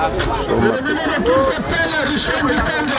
Le numéro de tout s'appelle Richard Mikanda.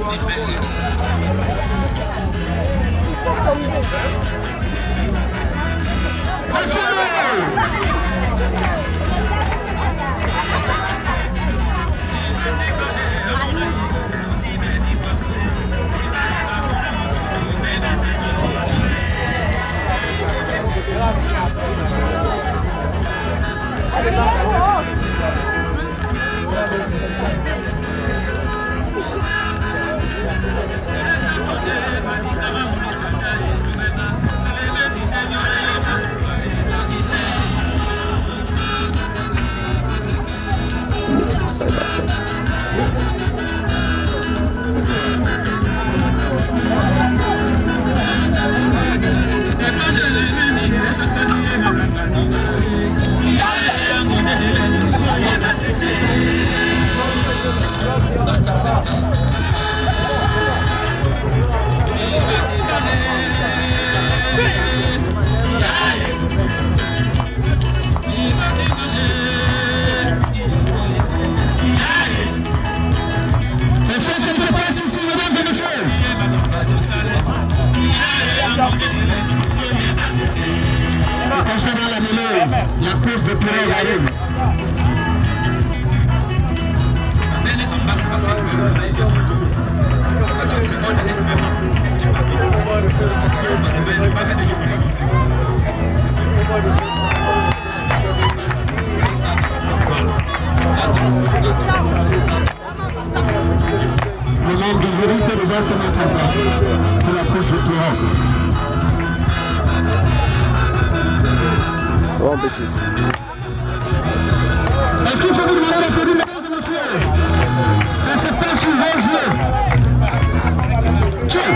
Concernant la mêlée, la course de pirogue arrive. Le nombre de vérité déjà se met en place pour la course de pirogue. Bon petit. Est-ce qu'il faut vous demander l'applaudissement, mesdames et messieurs? Ça se passe sur vos yeux. Tiens.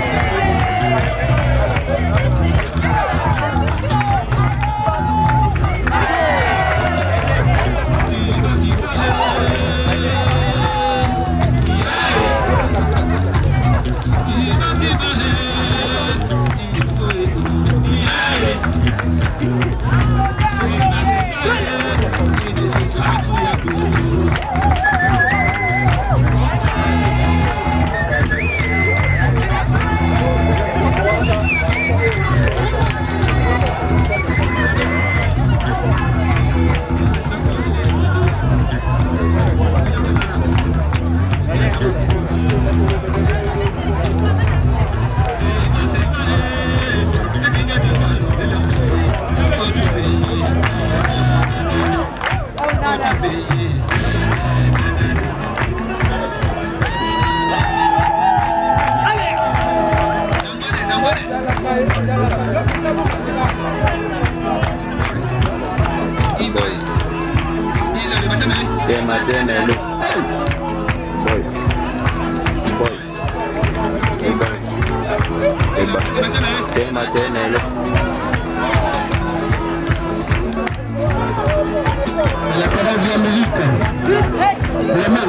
La cadence de la musique. Les mains.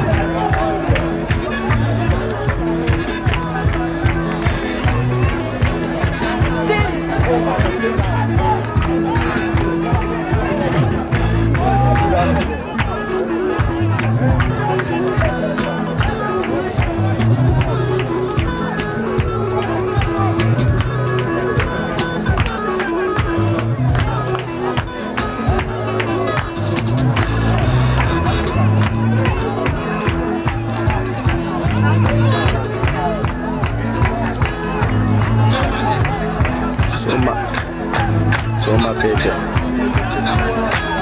Soma Peter.